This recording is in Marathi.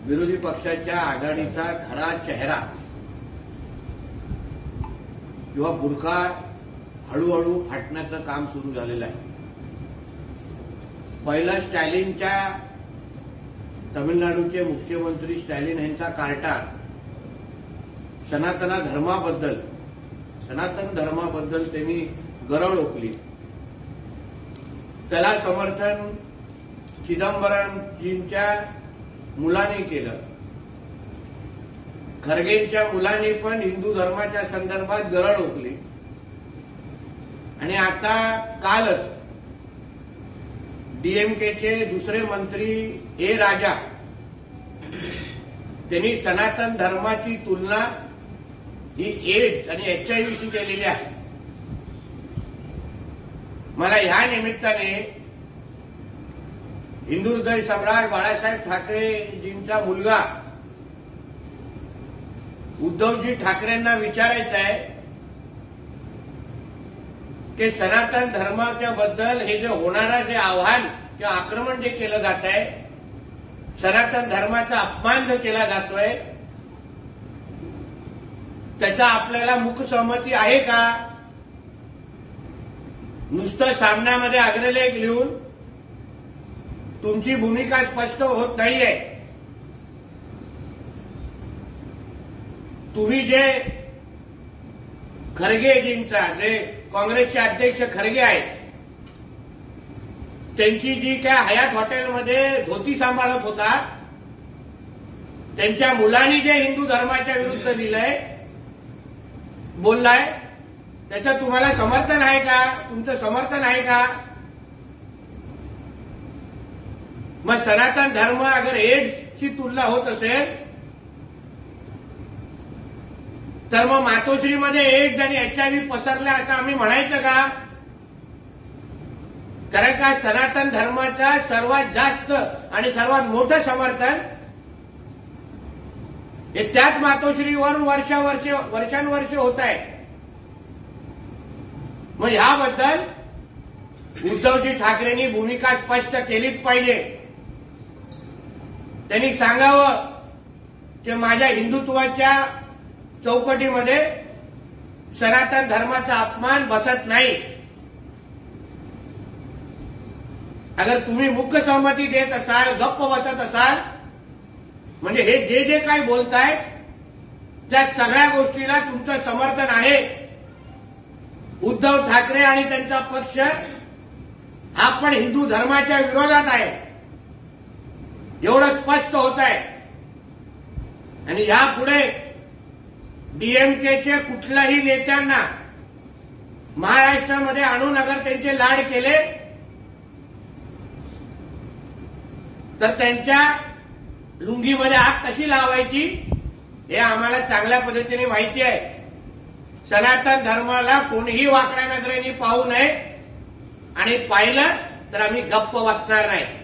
विरोधी पक्षाच्या आघाडीचा खरा चेहरा किंवा बुरखा हळूहळू फाटण्याचं काम सुरू झालेलं आहे। पहिला स्टॅलिनच्या तमिळनाडूचे मुख्यमंत्री स्टॅलिन यांचा कार्टा सनातन धर्माबद्दल त्यांनी गरळ ओकली। त्याला समर्थन चिदंबरमजींच्या मुलांनी केलं। खरगेंच्या मुलांनी पण हिंदू धर्माच्या संदर्भात गरळ ओकली आणि आता कालच डीएमकेचे दुसरे मंत्री ए राजा त्यांनी सनातन धर्माची तुलना ही एड्स आणि एचआयव्हीशी केलेली आहे। मला ह्या निमित्ताने हिंदू हृदय सम्राट बाळासाहेब ठाकरेजींचा मुलगा उद्धवजी ठाकरेंना विचारायचं आहे की सनातन धर्माच्या बद्दल हे जे होणारा जे आव्हान किंवा आक्रमण जे केलं जात आहे, सनातन धर्माचा अपमान जो केला जातोय, त्याचा आपल्याला मुख्य सहमती आहे का? नुसतं सामन्यामध्ये अग्रलेख लिहून तुमची भूमिका स्पष्ट होत नाहीये। तुम्ही जे खरगेजींचा जे काँग्रेसचे अध्यक्ष खरगे आहेत त्यांची जी काय हयात हॉटेलमध्ये धोती सांभाळत होता, त्यांच्या मुलांनी जे हिंदू धर्माच्या विरुद्ध लिहिलंय बोललाय, त्याचं तुम्हाला समर्थन आहे का? तुमचं समर्थन आहे का? मग सनातन धर्म अगर एड्सची तुलना होत असेल तर मग मातोश्रीमध्ये एड्स आणि एचआयव्ही पसरले असं आम्ही म्हणायचं का? कारण का सनातन धर्माचा सर्वात जास्त आणि सर्वात मोठं समर्थन हे त्याच मातोश्रीवर वर्षानुवर्षे होत आहे। मग ह्याबद्दल उद्धवजी ठाकरेंनी भूमिका स्पष्ट केलीच पाहिजे। त्यांनी सांगावं की माझ्या हिंदुत्वाच्या चौकटीमध्ये सनातन धर्माचा अपमान बसत नाही। अगर तुम्ही मुख्य सहमती देत असाल, गप्प बसत असाल, म्हणजे हे जे काही बोलताय त्या सगळ्या गोष्टीला तुमचं समर्थन आहे। उद्धव ठाकरे आणि त्यांचा पक्ष हा पण हिंदू धर्माच्या विरोधात आहे, एवढं स्पष्ट होत आहे। आणि यापुढे डीएमकेचे कुठल्याही नेत्यांना महाराष्ट्रामध्ये आणून अगर त्यांचे लाड केले तर त्यांच्या लुंगीमध्ये आग कशी लावायची हे आम्हाला चांगल्या पद्धतीने माहिती आहे। सनातन धर्माला कोणीही वाकड्या नजरेने पाहू नये आणि पाहिलं तर आम्ही गप्प बसणार नाही।